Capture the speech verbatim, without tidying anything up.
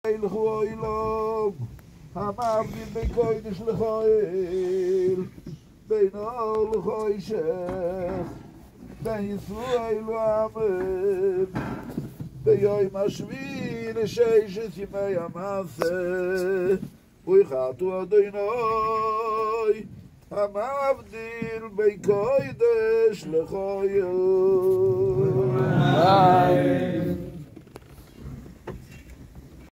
ילכו אילום, המבדיל בין קודש לחויל, בין אור לחוישך, בין ישראל לעמם, ביום השביעי לששת ימי המעשה, ויחתו אדוני, המבדיל בין קודש לחויל.